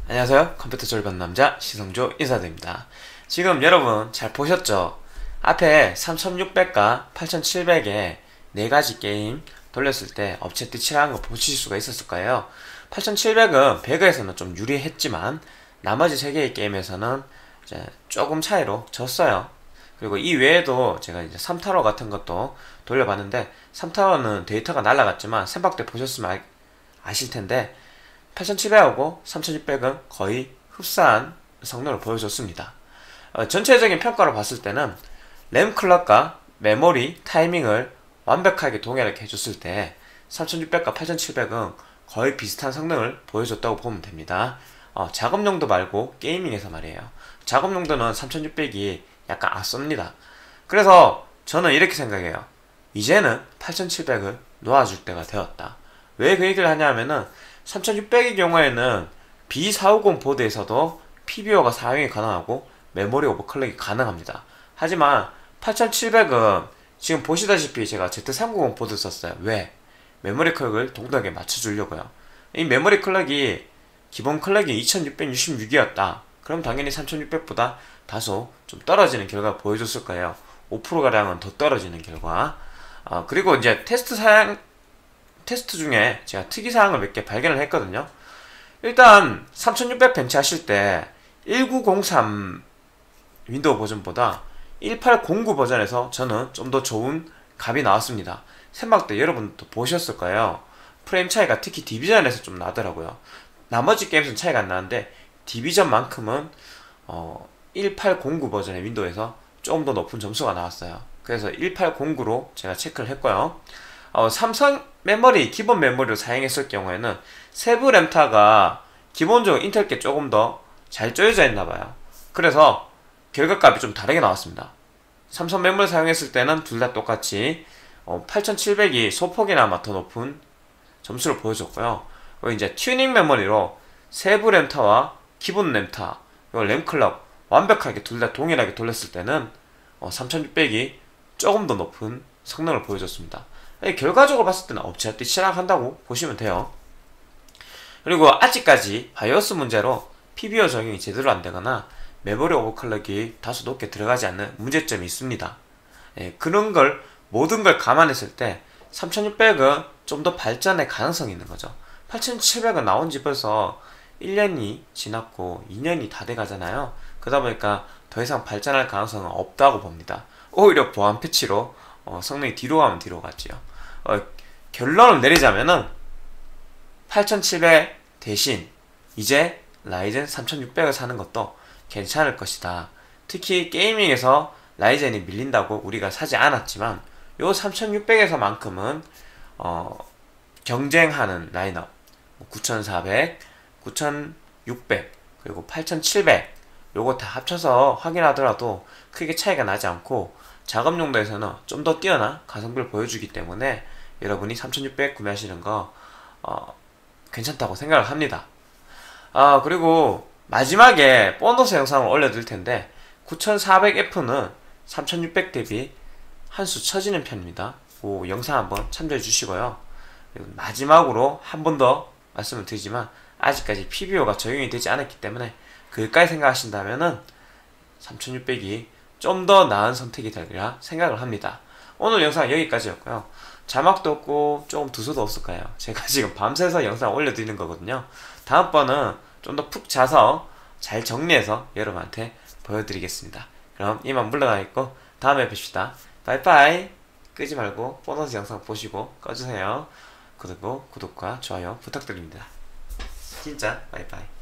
안녕하세요. 컴퓨터 절반 남자 시성조 인사드립니다. 지금 여러분 잘 보셨죠? 앞에 3600과 8700에 네가지 게임 돌렸을 때 업체 뜻이라는 거 보실 수가 있었을 거예요. 8700은 배그에서는 좀 유리했지만 나머지 3개의 게임에서는 이제 조금 차이로 졌어요. 그리고 이 외에도 제가 이제 3타로 같은 것도 돌려봤는데 3타로는 데이터가 날라갔지만 샘박 때 보셨으면 아실텐데 8700하고 3600은 거의 흡사한 성능을 보여줬습니다. 전체적인 평가로 봤을 때는 램 클럭과 메모리, 타이밍을 완벽하게 동일하게 해줬을 때 3600과 8700은 거의 비슷한 성능을 보여줬다고 보면 됩니다. 작업 용도 말고 게이밍에서 말이에요. 작업 용도는 3600이 약간 앞섭니다. 그래서 저는 이렇게 생각해요. 이제는 8700을 놓아줄 때가 되었다. 왜 그 얘기를 하냐면은 3600의 경우에는 B450 보드에서도 PBO가 사용이 가능하고 메모리 오버클럭이 가능합니다. 하지만 8700은 지금 보시다시피 제가 Z390 보드 썼어요. 왜? 메모리 클럭을 동등하게 맞춰주려고요. 이 메모리 클럭이 기본 클럭이 2666이었다. 그럼 당연히 3600보다 다소 좀 떨어지는 결과를 보여줬을 거예요. 5%가량은 더 떨어지는 결과. 그리고 이제 테스트 중에 제가 특이사항을 몇 개 발견을 했거든요. 일단 3600 벤치하실 때 1903 윈도우 버전보다 1809 버전에서 저는 좀 더 좋은 값이 나왔습니다. 샘박 때 여러분도 보셨을 거예요. 프레임 차이가 특히 디비전에서 좀 나더라고요. 나머지 게임에서는 차이가 안 나는데 디비전만큼은 1809 버전의 윈도우에서 조금 더 높은 점수가 나왔어요. 그래서 1809로 제가 체크를 했고요. 삼성 메모리, 기본 메모리로 사용했을 경우에는 세부 램타가 기본적으로 인텔께 조금 더 잘 쪼여져 있나봐요. 그래서 결과값이 좀 다르게 나왔습니다. 삼성 메모리 사용했을 때는 둘 다 똑같이 8700이 소폭이나마 더 높은 점수를 보여줬고요. 그리고 이제 튜닝 메모리로 세부 램타와 기본 램타, 램 클럭 완벽하게 둘 다 동일하게 돌렸을 때는 3600이 조금 더 높은 성능을 보여줬습니다. 결과적으로 봤을 때는 업체가 뛰쳐나간다고 보시면 돼요. 그리고 아직까지 바이오스 문제로 PBO 적용이 제대로 안되거나 메모리 오버클럭이 다소 높게 들어가지 않는 문제점이 있습니다. 그런 걸 모든 걸 감안했을 때 3600은 좀 더 발전의 가능성이 있는 거죠. 8700은 나온 지 벌써 1년이 지났고 2년이 다 돼가잖아요. 그러다 보니까 더 이상 발전할 가능성은 없다고 봅니다. 오히려 보안 패치로 성능이 뒤로 가면 뒤로 갔지요. 결론을 내리자면은 8700 대신 이제 라이젠 3600을 사는 것도 괜찮을 것이다. 특히 게이밍에서 라이젠이 밀린다고 우리가 사지 않았지만 요 3600에서만큼은 경쟁하는 라인업 9400, 9600 그리고 8700 요거 다 합쳐서 확인하더라도 크게 차이가 나지 않고 작업 용도에서는 좀 더 뛰어난 가성비를 보여주기 때문에 여러분이 3600 구매하시는 거 괜찮다고 생각을 합니다. 그리고 마지막에 보너스 영상을 올려드릴 텐데 9400F는 3600 대비 한 수 처지는 편입니다. 그 영상 한번 참조해 주시고요. 그리고 마지막으로 한 번 더 말씀을 드리지만 아직까지 PBO가 적용이 되지 않았기 때문에 그까지 생각하신다면은 3600이 좀 더 나은 선택이 되리라 생각을 합니다. 오늘 영상 여기까지였고요. 자막도 없고 조금 두서도 없을 거예요. 제가 지금 밤새서 영상 올려드리는 거거든요. 다음번은 좀 더 푹 자서 잘 정리해서 여러분한테 보여드리겠습니다. 그럼 이만 물러나겠고 다음에 뵙시다. 빠이빠이. 끄지 말고 보너스 영상 보시고 꺼주세요. 그리고 구독과 좋아요 부탁드립니다. 진짜 빠이빠이.